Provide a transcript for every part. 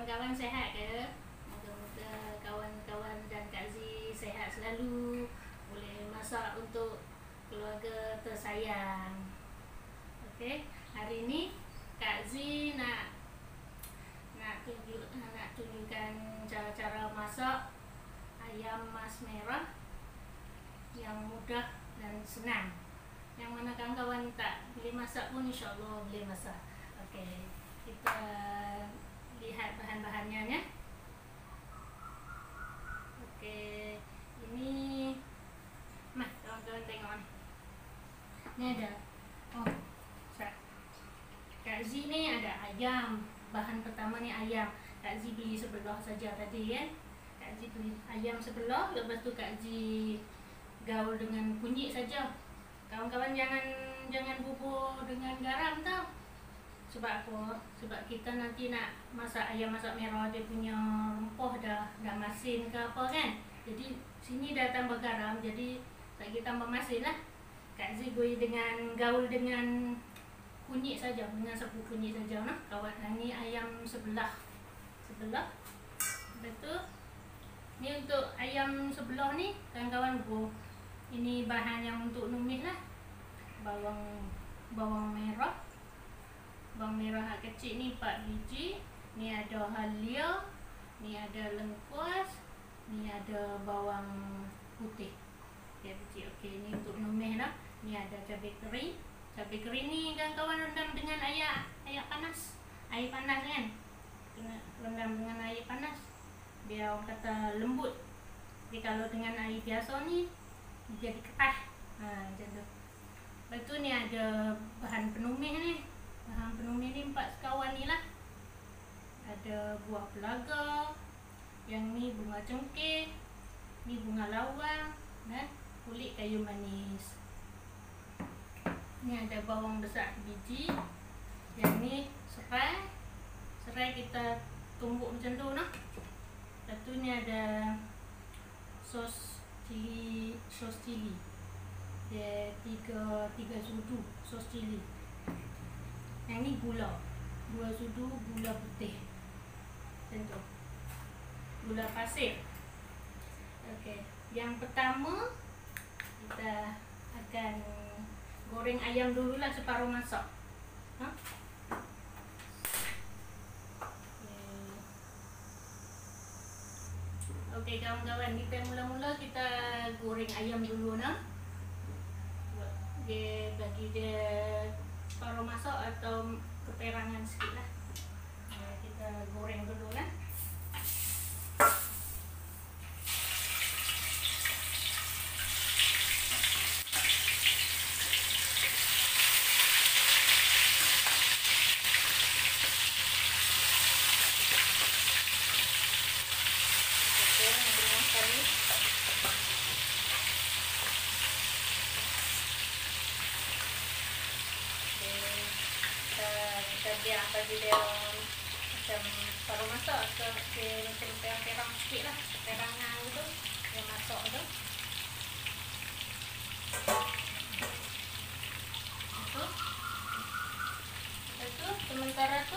kawan-kawan sehat ke? Moga-moga kawan-kawan dan Kak Z sehat selalu, boleh masak untuk keluarga tersayang. Okey, hari ni Kak Z nak tunjukkan cara-cara masak ayam mas merah yang mudah dan senang. Yang mana kawan-kawan tak boleh masak pun insya-Allah boleh masak. Okey, kita lihat bahan-bahannya ya. Okey, ini mah kawan-kawan tengok ni. Ni ada Kak Z ni ada ayam. Bahan pertama ni ayam. Kak Z beli sebelah saja tadi kan. Kak Z beli ayam sebelah, lepas tu Kak Z gaul dengan kunyit saja. Kawan-kawan jangan bubur dengan garam tau. Sebab apa? Sebab kita nanti nak masak ayam masak merah, dia punya rempah dah masin ke apa kan. Jadi sini dah tambah garam, jadi tak kita tambah masin lah. Kak Z gaul dengan kunyit saja, dengan sapu kunyit saja nah. Kawan, ni ayam sebelah. Lepas tu ni untuk ayam sebelah ni kawan-kawan ini bahan yang untuk numis lah. Bawang merah. Bawang merah kecil ni 4 biji. Ni ada halia, ni ada lengkuas, ni ada bawang putih 3 biji. Okey, ni untuk numis lah. Ni ada cabai kering. Cabai kering ni kawan-kawan rendam dengan air panas. Air panas kan? Kena rendam dengan air panas biar orang kata lembut. Jadi kalau dengan air biasa ni jadi ketah. Macam tu. Lepas tu ni ada bahan penumis ni. Bahan penumis ni 4 sekawan ni lah. Ada buah pelaga, yang ni bunga cengkeh, ni bunga lawang dan kulit kayu manis. Ni ada bawang besar biji. Yang ni serai. Serai kita tumbuk macam tu nah. Lepas tu ni ada sos cili. Dia 3 sudu sos cili. Yang ni gula. 2 sudu gula putih. Macam tu. Gula pasir. Okey, yang pertama kita akan goreng ayam dululah separuh masak. Okey kawan-kawan, kita mula-mula kita goreng ayam dulu nah. Bagi dia separuh masak atau keperangan sikit lah. Kita goreng dulu lah. Dia bagi dia macam paruh masak dia macam perang-perang sikit lah, perangan tu dia masak tu. Lepas tu sementara tu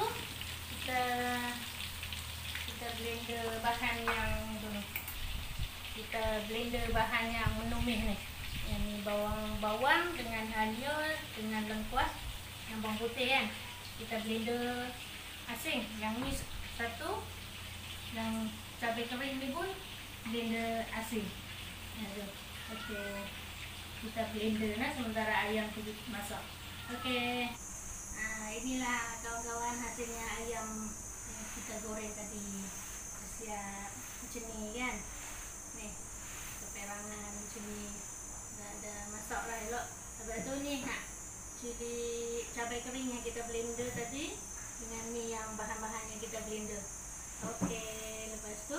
kita blender bahan yang tu ni. Kita blender bahan yang menumis ni. Yang ni bawang dengan halia dengan lengkuas, yang bawang putih kan. Kita blender asing. Yang ni satu. Yang cabai kering ni pun blender asing. Okey. Kita blender lah sementara ayam tu masak. Okey. Inilah kawan-kawan hasilnya ayam yang kita goreng tadi. Siap macam ni kan. Ni keperangan macam ni. Dah ada masak lah elok. Lepas tu ni cili cabai kering yang kita blender tadi dengan ni yang bahan-bahan yang kita blender. Okey, lepas tu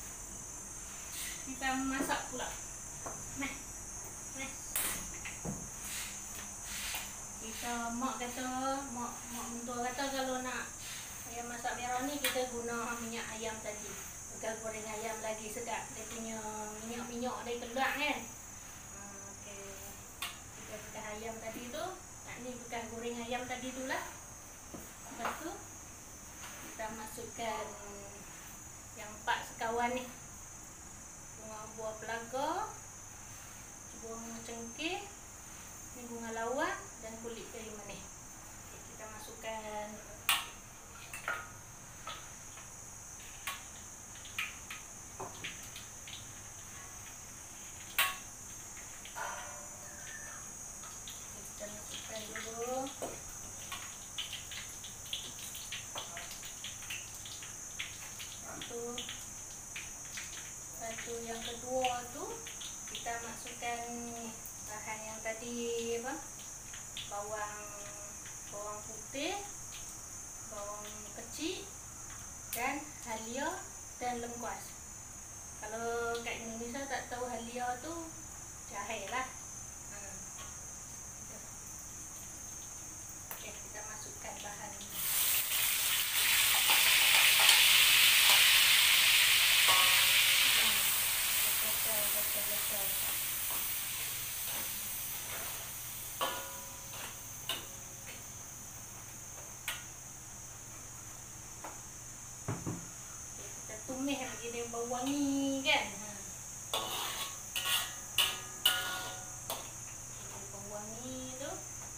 kita masak pula. Nah. Kita mak mentua kata kalau nak ayam masak merah ni kita guna minyak ayam tadi. Bukan goreng ayam lagi sedap. Dia punya minyak dia keluar kan. Okey. Kita bekas ayam tadi tu. Ni bekas goreng ayam tadi tu lah. Lepas tu kita masukkan lawan ni. Bunga buah pelaga, bunga cengkeh, ni bunga lawan dan kulit kayu manis. Okay, kita masukkan dulu. Satu yang kedua tu kita masukkan bahan yang tadi apa? Bawang putih, bawang kecil dan halia dan lengkuas. Kalau kat Indonesia tak tahu halia tu jahe lah. Okay, kita masukkan bahan ini. Kita tumis bagi dia bau wangi kan. Bau wangi tu.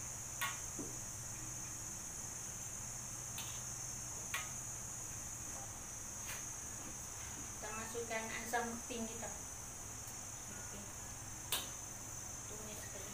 Kita masukkan asam pink kita. Tumis sekali.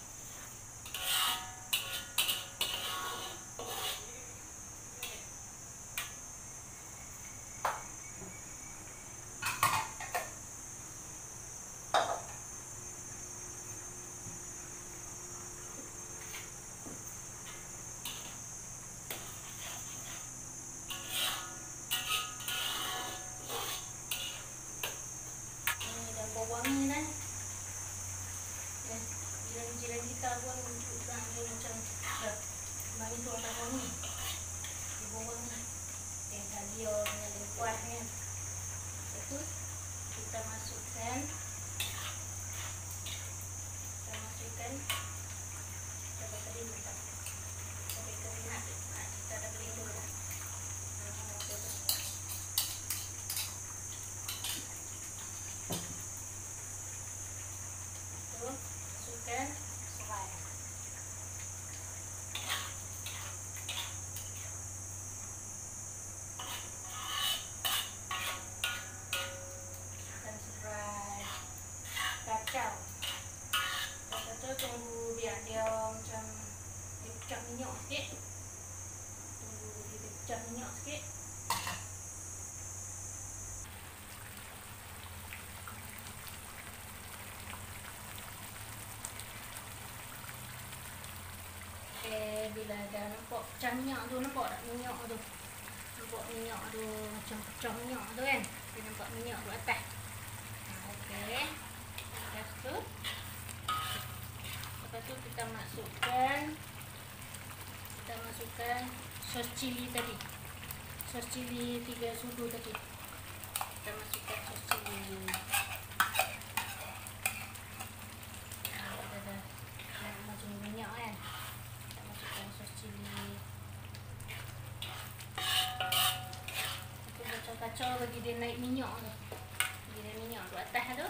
Wangi kan. Jiran-jiran kita pun juga dia macam mari tu tak wangi. Dia wangi. Halia dengan lengkuasnya. Itu kita masukkan sampai kering kita. Sampai kering kita dah kering dulu dah. Masukkan serai. Masukkan serai. Kacau. Tunggu biar dia macam dia pecah minyak sikit. Tunggu dia pecah minyak sikit. Bila dah nampak pecah minyak tu, nampak tak minyak tu? Nampak minyak tu macam pecah minyak tu kan? Dia nampak minyak tu atas. Okey. Lepas tu kita masukkan sos cili tadi. Sos cili 3 sudu tadi. Kita masukkan sos cili. Macam minyak kan? Sos cili. Aku kacau-kacau bagi dia naik minyak tu. Bagi dia minyak tu atas tu.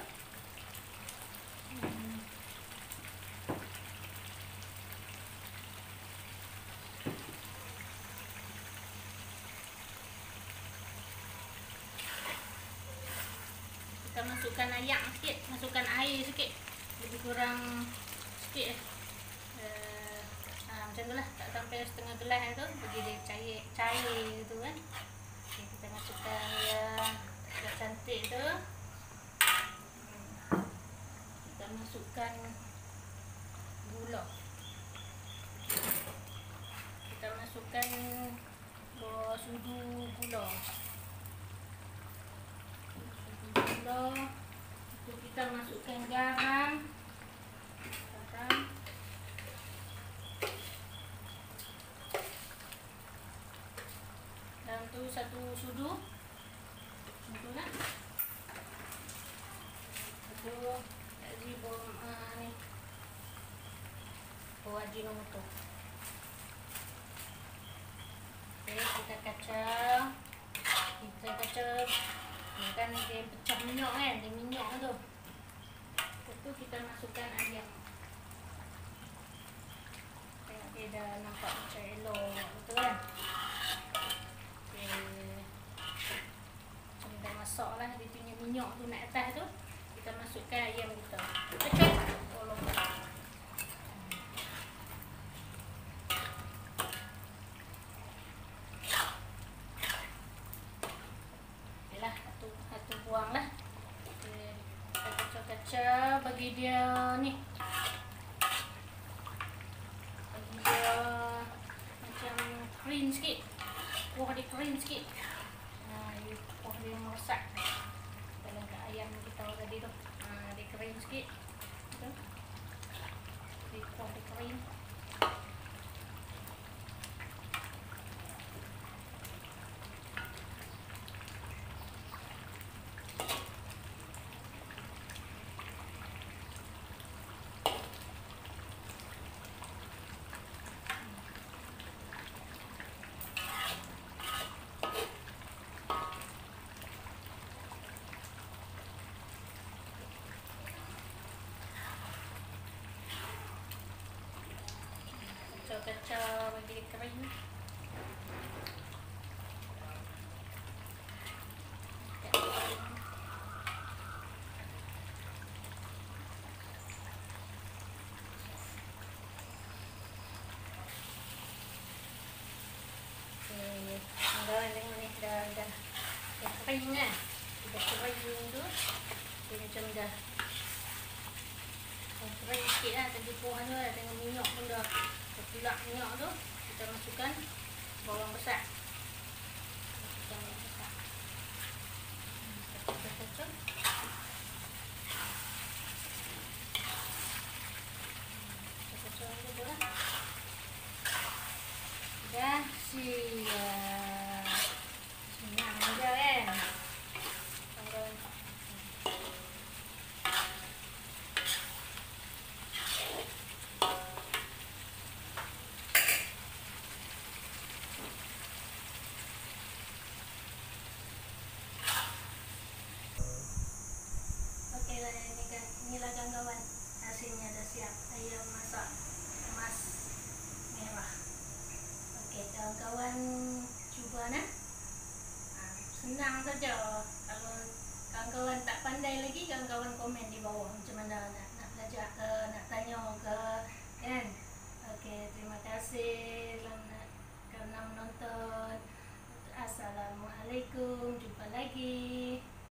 Kita masukkan ayak sikit, masukkan air sikit. Lebih kurang sikit macam tu lah, tak sampai setengah gelas tu, bagi dia cair tu kan. Okay, kita masukkan yang agak cantik tu. Kita masukkan gula. Kita masukkan 2 sudu gula. Itu kita masukkan garam. Dan tu 1 sudu. Macam nak. Itu jadi ni. Ajinomoto. Okey, kita kacau. Kan dia pecah minyak kan, dia minyak tu. Lepas tu kita masukkan ayam. Tengok dia dah nampak macam elok, betul kan? Okay. Macam dah masak lah, dia punya minyak tu naik atas tu. Kita masukkan ayam kita. Tekan. Tolong. Yalah, satu buang lah. Okay. Kita kacau-kacau bagi dia ni. Bagi dia macam kering sikit. Kuah dia kering sikit. Kuah dia meresap dalam ayam kita tadi tu. Dia kering sikit. Betul? Dia kuah dia kering. Kacau bagi dia kering. Tengok ni dah kering kan. Dah kering tu dia macam dah kering sikit lah. Tadi kuah tu lah, tengok minyak pun dah tertulak minyak tu. Kita masukkan bawang besar. Kacau-kacau. Kacau-kacau dulu lah. Dah siap. Senang je kan. Inilah kawan-kawan, hasilnya dah siap. Ayam masak emas merah. Okey, kawan-kawan cuba nak. Senang saja. Kalau kawan-kawan tak pandai lagi, kawan-kawan komen di bawah macam mana nak belajar ke, nak tanya ke, kan? Okey, terima kasih kerana menonton. Assalamualaikum, jumpa lagi.